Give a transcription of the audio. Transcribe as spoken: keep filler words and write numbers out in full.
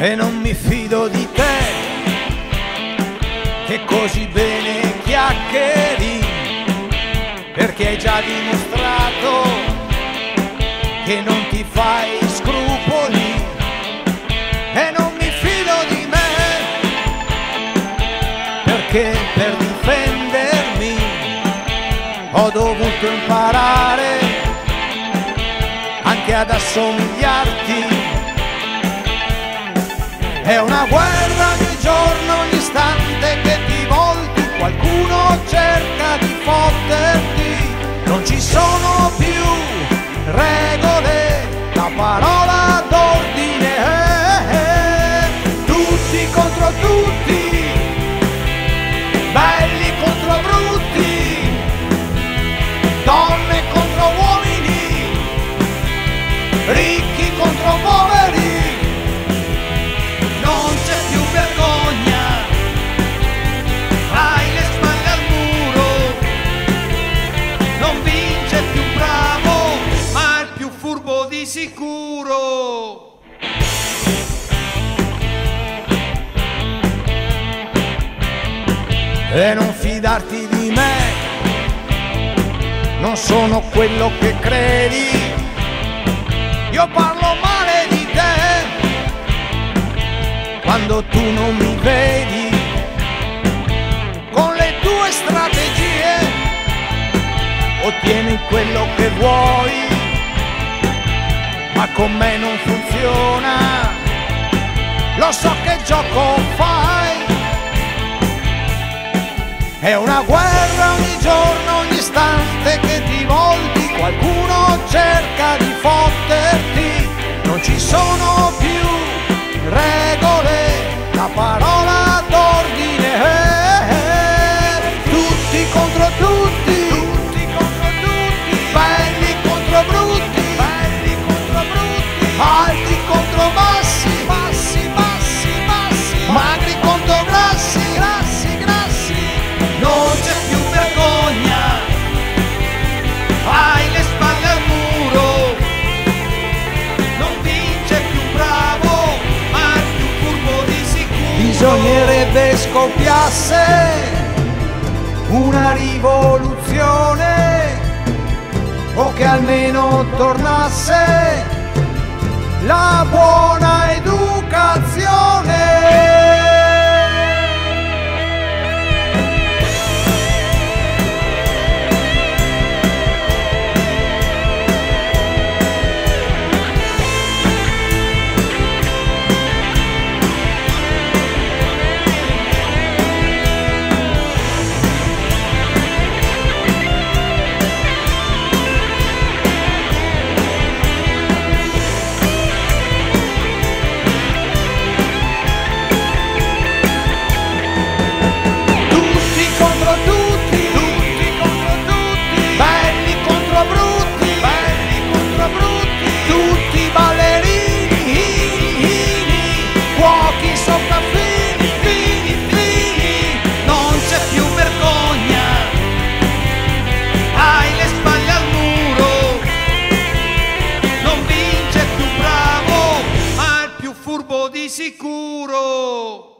e non mi fido di te, che così bene chiacchieri, perché hai già dimostrato che non ti fai scrupoli. E non mi fido di me, perché per difendermi ho dovuto imparare anche ad assomigliarti. È una guerra ogni giorno, ogni istante che ti volti, qualcuno cerca di fotterti. Non ci sono più regole, la parola d'ordine è tutti contro tutti, belli contro brutti, donne contro uomini, ricchi contro poveri. Non c'è più vergogna, hai le spalle al muro, non vince più bravo, ma il più furbo di sicuro. E non fidarti di me, non sono quello che credi, io parlo male di te quando tu non mi vedi. Con le tue strategie ottieni quello che vuoi, ma con me non funziona, lo so che gioco fai. È una guerra ogni giorno, ogni istante che ti volti, qualcuno cerca di fotterti. Non ci sono più regole, la parola d'ordine è tutti contro tutti, tutti contro tutti, belli contro brutti, belli contro brutti, alti contro bassi, bassi, bassi, bassi, magri contro grassi, grassi, grassi. Non c'è più vergogna, hai le spalle al muro, non vince più bravo, ma il più furbo di sicuro. Bisognerebbe scoppiasse una rivoluzione, o che almeno tornasse la buona educazione. Di sicuro.